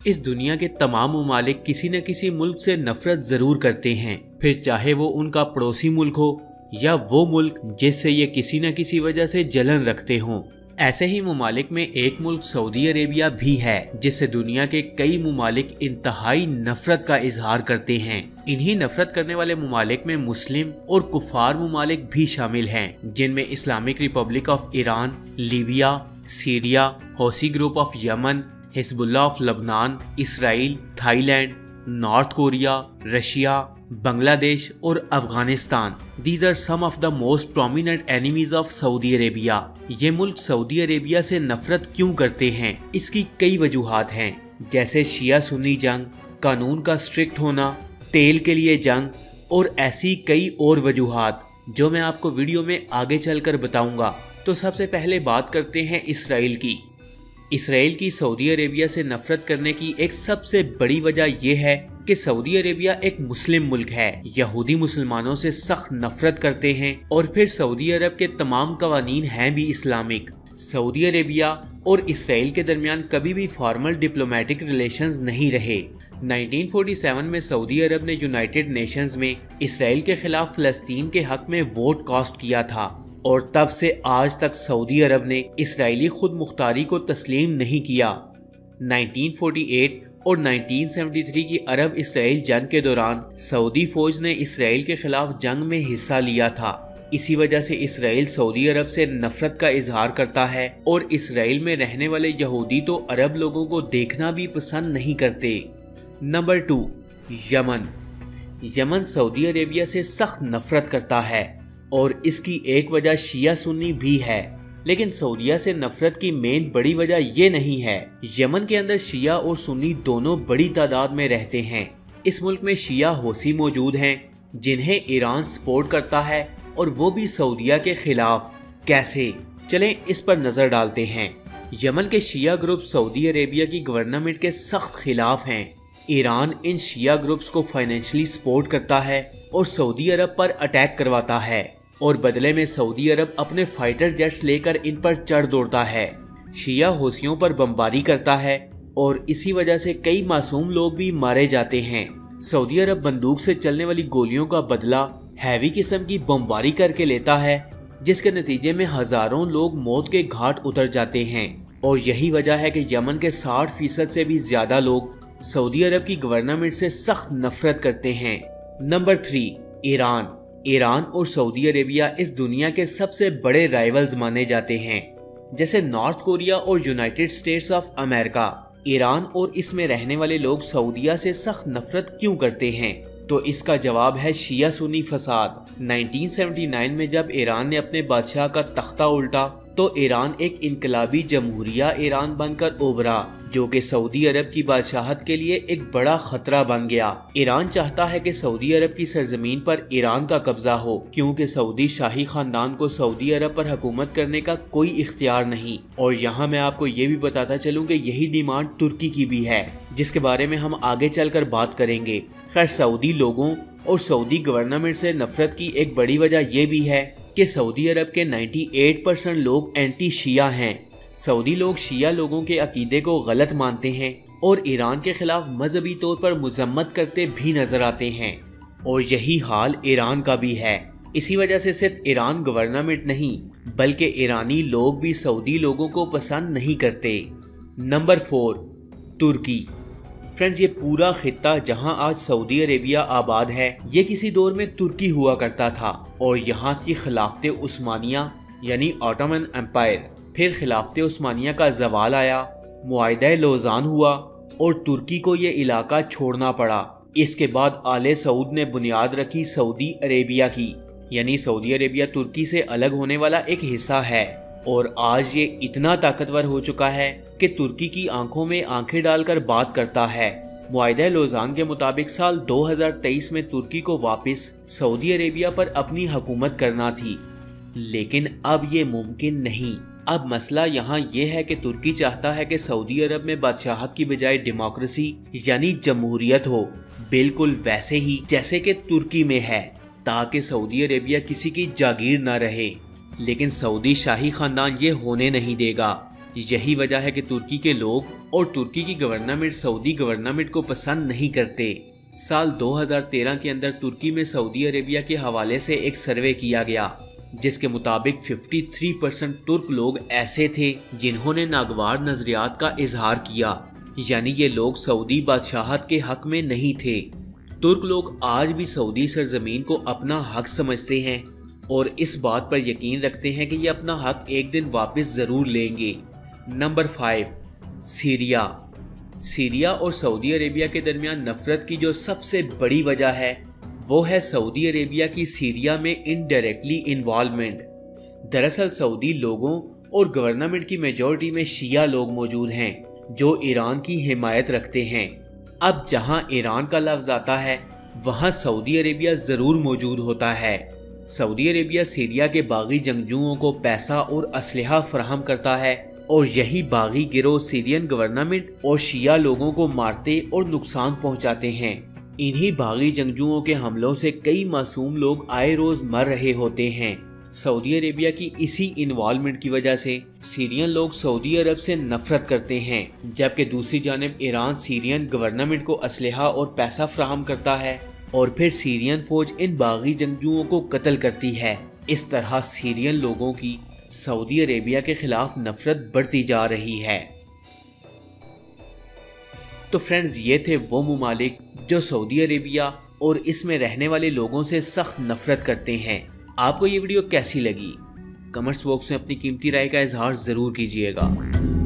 इस दुनिया के तमाम ममालिक किसी न किसी मुल्क से नफरत जरूर करते हैं, फिर चाहे वो उनका पड़ोसी मुल्क हो या वो मुल्क जिससे ये किसी न किसी वजह से जलन रखते हों। ऐसे ही ममालिक में एक मुल्क सऊदी अरेबिया भी है, जिससे दुनिया के कई ममालिक इंतहाई नफरत का इजहार करते हैं। इन्हीं नफरत करने वाले ममालिक में मुस्लिम और कुफार ममालिक भी शामिल हैं, जिनमें Islamic Republic of Iran, Libya, Syria, Houthi group of Yemen, Hezbollah of लबनान, Israel, Thailand, North Korea, Russia, Bangladesh और Afghanistan. These are some of the most prominent enemies of Saudi Arabia. ये मुल्क सऊदी अरेबिया से नफरत क्यों करते हैं? इसकी कई वजूहात हैं, जैसे शिया सुन्नी जंग, कानून का स्ट्रिक्ट होना, तेल के लिए जंग और ऐसी कई और वजूहात जो मैं आपको वीडियो में आगे चलकर बताऊंगा। तो सबसे पहले बात करते हैं इसराइल की। इसराइल की सऊदी अरेबिया से नफरत करने की एक सबसे बड़ी वजह यह है कि सऊदी अरेबिया एक मुस्लिम मुल्क है। यहूदी मुसलमानों से सख्त नफरत करते हैं और फिर सऊदी अरब के तमाम कवानीन हैं भी इस्लामिक। सऊदी अरेबिया और इसराइल के दरमियान कभी भी फॉर्मल डिप्लोमेटिक रिलेशंस नहीं रहे। 1947 में सऊदी अरब ने यूनाइटेड नेशंस में इसराइल के खिलाफ फलस्तीन के हक में वोट कास्ट किया था और तब से आज तक सऊदी अरब ने इसराइली खुद मुख्तारी को तस्लीम नहीं किया। 1948 और 1973 की अरब इसराइल जंग के दौरान सऊदी फौज ने इसराइल के खिलाफ जंग में हिस्सा लिया था। इसी वजह से इसराइल सऊदी अरब से नफरत का इजहार करता है और इसराइल में रहने वाले यहूदी तो अरब लोगों को देखना भी पसंद नहीं करते। Number 2, Yemen. Yemen Saudi Arabia से सख्त नफरत करता है और इसकी एक वजह शिया सुन्नी भी है, लेकिन सऊदिया से नफरत की मेन बड़ी वजह ये नहीं है। यमन के अंदर शिया और सुन्नी दोनों बड़ी तादाद में रहते हैं। इस मुल्क में शिया हौसी मौजूद हैं जिन्हें ईरान सपोर्ट करता है और वो भी सऊदिया के खिलाफ। कैसे? चलें इस पर नजर डालते हैं। यमन के शिया ग्रुप सऊदी अरेबिया की गवर्नमेंट के सख्त खिलाफ हैं। ईरान इन शिया ग्रुप्स को फाइनेंशियली सपोर्ट करता है और सऊदी अरब पर अटैक करवाता है और बदले में सऊदी अरब अपने फाइटर जेट्स लेकर इन पर चढ़ दौड़ता है। शिया हौसियों पर बमबारी करता है और इसी वजह से कई मासूम लोग भी मारे जाते हैं। सऊदी अरब बंदूक से चलने वाली गोलियों का बदला हैवी किस्म की बमबारी करके लेता है, जिसके नतीजे में हजारों लोग मौत के घाट उतर जाते हैं। और यही वजह है कि यमन के 60% से भी ज्यादा लोग सऊदी अरब की गवर्नमेंट से सख्त नफरत करते हैं। Number 3, Iran. ईरान और सऊदी अरेबिया इस दुनिया के सबसे बड़े राइवल्स माने जाते हैं, जैसे नॉर्थ कोरिया और United States of America. Iran और इसमें रहने वाले लोग सऊदिया से सख्त नफरत क्यों करते हैं? तो इसका जवाब है शिया सुन्नी फसाद। 1979 में जब ईरान ने अपने बादशाह का तख्ता उल्टा तो ईरान एक इनकलाबी जमहूरिया ईरान बनकर उभरा, जो कि सऊदी अरब की बादशाहत के लिए एक बड़ा खतरा बन गया। ईरान चाहता है कि सऊदी अरब की सरजमीन पर ईरान का कब्जा हो, क्योंकि सऊदी शाही खानदान को सऊदी अरब पर हुकूमत करने का कोई इख्तियार नहीं। और यहाँ मैं आपको ये भी बताता चलूँ कि यही डिमांड तुर्की की भी है, जिसके बारे में हम आगे चलकर बात करेंगे। खैर, सऊदी लोगों और सऊदी गवर्नमेंट से नफरत की एक बड़ी वजह यह भी है कि सऊदी अरब के 98% लोग एंटी शिया हैं। सऊदी लोग शिया लोगों के अकीदे को गलत मानते हैं और ईरान के खिलाफ मजहबी तौर पर मुजम्मत करते भी नजर आते हैं। और यही हाल ईरान का भी है। इसी वजह से सिर्फ ईरान गवर्नमेंट नहीं बल्कि ईरानी लोग भी सऊदी लोगों को पसंद नहीं करते। नंबर 4, तुर्की। फ्रेंड्स, ये पूरा खित्ता जहां आज सऊदी अरेबिया आबाद है, ये किसी दौर में तुर्की हुआ करता था और यहाँ की खिलाफत उस्मानिया यानी ऑटोमन एम्पायर, फिर खिलाफत उस्मानिया का जवाल आया, मुआहिदा लौज़ान हुआ और तुर्की को ये इलाका छोड़ना पड़ा। इसके बाद आले सऊद ने बुनियाद रखी सऊदी अरेबिया की, यानी सऊदी अरेबिया तुर्की से अलग होने वाला एक हिस्सा है और आज ये इतना ताकतवर हो चुका है कि तुर्की की आंखों में आंखें डालकर बात करता है। मुआहिदा लौज़ान के मुताबिक साल 2023 में तुर्की को वापस सऊदी अरेबिया पर अपनी हुकूमत करना थी, लेकिन अब ये मुमकिन नहीं। अब मसला यहाँ ये है कि तुर्की चाहता है कि सऊदी अरब में बादशाहत की बजाय डेमोक्रेसी यानी जमहूरियत हो, बिल्कुल वैसे ही जैसे कि तुर्की में है, ताकि सऊदी अरेबिया किसी की जागीर न रहे। लेकिन सऊदी शाही खानदान ये होने नहीं देगा। यही वजह है कि तुर्की के लोग और तुर्की की गवर्नमेंट सऊदी गवर्नमेंट को पसंद नहीं करते। साल 2013 के अंदर तुर्की में सऊदी अरेबिया के हवाले से एक सर्वे किया गया, जिसके मुताबिक 53% तुर्क लोग ऐसे थे जिन्होंने नागवार नजरियात का इजहार किया, यानी ये लोग सऊदी बादशाहत के हक में नहीं थे। तुर्क लोग आज भी सऊदी सरजमीन को अपना हक समझते हैं और इस बात पर यकीन रखते हैं कि ये अपना हक एक दिन वापस ज़रूर लेंगे। नंबर 5, सीरिया और सऊदी अरेबिया के दरमियान नफरत की जो सबसे बड़ी वजह है वो है सऊदी अरेबिया की सीरिया में इनडायरेक्टली इन्वॉल्वमेंट। दरअसल सऊदी लोगों और गवर्नमेंट की मेजॉरिटी में शिया लोग मौजूद हैं जो ईरान की हिमायत रखते हैं। अब जहां ईरान का लफ्ज आता है वहां सऊदी अरेबिया ज़रूर मौजूद होता है। सऊदी अरेबिया सीरिया के बागी जंगजुओं को पैसा और असलहा फराहम करता है और यही बागी गिरोह सीरियन गवर्नमेंट और शिया लोगों को मारते और नुकसान पहुंचाते हैं। इन्हीं बागी जंगजुओं के हमलों से कई मासूम लोग आए रोज मर रहे होते हैं। सऊदी अरेबिया की इसी इन्वॉल्वमेंट की वजह से सीरियन लोग सऊदी अरब से नफरत करते हैं, जबकि दूसरी जानिब ईरान सीरियन गवर्नमेंट को असलहा और पैसा फराहम करता है और फिर सीरियन फौज इन बागी जंगजुओं को कत्ल करती है। इस तरह सीरियन लोगों की सऊदी अरेबिया के खिलाफ नफरत बढ़ती जा रही है। तो फ्रेंड्स, ये थे वो ममालिक जो सऊदी अरेबिया और इसमें रहने वाले लोगों से सख्त नफरत करते हैं। आपको ये वीडियो कैसी लगी? कमेंट्स बॉक्स में अपनी कीमती राय का इजहार ज़रूर कीजिएगा।